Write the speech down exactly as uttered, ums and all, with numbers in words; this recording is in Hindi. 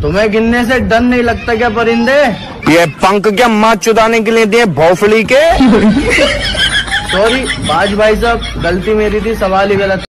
तुम्हें गिनने से डर नहीं लगता क्या परिंदे? ये पंख क्या माँ चुदाने के लिए दिए भौफली के? सॉरी बाज भाई साहब, गलती मेरी थी, सवाल ही गलत।